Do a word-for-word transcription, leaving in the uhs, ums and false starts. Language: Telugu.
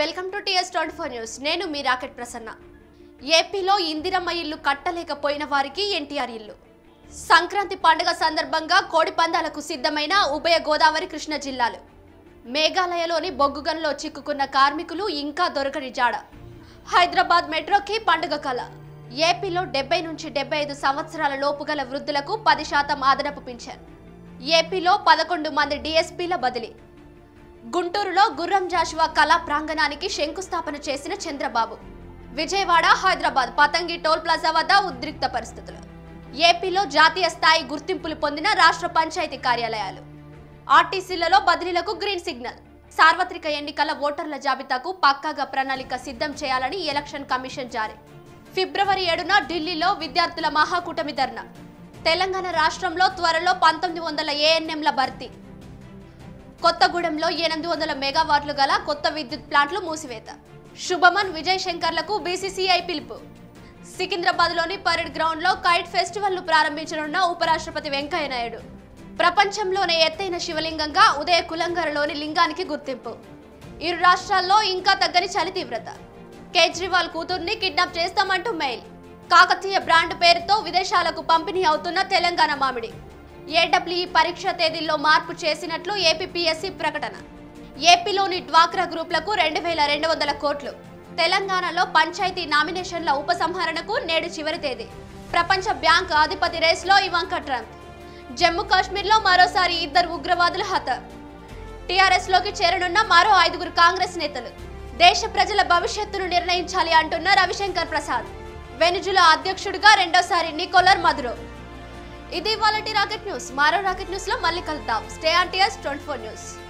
Welcome to TS twenty four news. నేను మీ రాకెట్ ప్రసన్న. ఏపీలో ఇందిరమ్మ ఇల్లు కట్టలేకపోయిన వారికి ఎన్టీఆర్ ఇల్లు. సంక్రాంతి పండుగ సందర్భంగా కోడి పందాలకు సిద్ధమైన ఉభయ గోదావరి కృష్ణ జిల్లాలు. మేఘాలయలోని బొగ్గుగన్లో చిక్కుకున్న కార్మికులు ఇంకా దొరకని జాడ. హైదరాబాద్ మెట్రోకి పండుగ కళ. ఏపీలో డెబ్బై నుంచి డెబ్బై ఐదు సంవత్సరాల లోపు గల వృద్ధులకు పది శాతం ఆదరపు పింఛన్. ఏపీలో పదకొండు మంది డీఎస్పీల బదిలీ. గుంటూరులో గుర్రం జాషువా కళా ప్రాంగణానికి శంకుస్థాపన చేసిన చంద్రబాబు. విజయవాడ, హైదరాబాద్ పతంగి టోల్ ప్లాజా వద్ద ఉద్రిక్త పరిస్థితులు. ఏపీలో జాతీయ స్థాయి గుర్తింపులు పొందిన రాష్ట్ర పంచాయతీ కార్యాలయాలు. ఆర్టీసీలలో బదిలీలకు గ్రీన్ సిగ్నల్. సార్వత్రిక ఎన్నికల ఓటర్ల జాబితాకు పక్కాగా ప్రణాళిక సిద్ధం చేయాలని ఎలక్షన్ కమిషన్ జారీ. ఫిబ్రవరి ఏడున ఢిల్లీలో విద్యార్థుల మహాకూటమి ధర్నా. తెలంగాణ రాష్ట్రంలో త్వరలో పంతొమ్మిది వందల ఏఎన్ఎంల భర్తీ. కొత్తగూడెంలో ఎనిమిది వందల మెగావాట్లు గల కొత్త విద్యుత్ ప్లాంట్లు మూసివేత. శుభమన్, విజయ్ శంకర్లకు బీసీసీఐ పిలుపు. సికింద్రాబాద్లోని పరేడ్ గ్రౌండ్లో కైట్ ఫెస్టివల్ను ప్రారంభించనున్న ఉపరాష్ట్రపతి వెంకయ్యనాయుడు. ప్రపంచంలోనే ఎత్తైన శివలింగంగా ఉదయ కులంగరలోని లింగానికి గుర్తింపు. ఇరు రాష్ట్రాల్లో ఇంకా తగ్గని చలి తీవ్రత. కేజ్రీవాల్ కూతుర్ని కిడ్నాప్ చేస్తామంటూ మెయిల్. కాకతీయ బ్రాండ్ పేరుతో విదేశాలకు పంపిణీ అవుతున్న తెలంగాణ మామిడి. ఏడబ్ల్యూఈ పరీక్ష తేదీల్లో మార్పు చేసినట్లు ఏపీపీఎస్సీ ప్రకటన. ఏపీలోని డ్వాక్రా గ్రూపులకు రెండు వేల రెండు వందల కోట్లు. తెలంగాణలో పంచాయతీ నామినేషన్ల ఉపసంహరణకు నేడు చివరి తేదీ. ప్రపంచ బ్యాంక్ అధిపతి రేస్లో ఇవాంకా ట్రంప్. జమ్మూ కాశ్మీర్లో మరోసారి ఇద్దరు ఉగ్రవాదులు హత. టీఆర్ఎస్లోకి చేరనున్న మరో ఐదుగురు కాంగ్రెస్ నేతలు. దేశ ప్రజల భవిష్యత్తును నిర్ణయించాలి అంటున్న రవిశంకర్ ప్రసాద్. వెనుజులా అధ్యక్షుడిగా రెండోసారి నికోలర్ మదురో. ఇది ఇవాళటి రాకెట్ న్యూస్. మరో రాకెట్ న్యూస్ లో మళ్ళీ కలుద్దాం. Stay on TS twenty four news.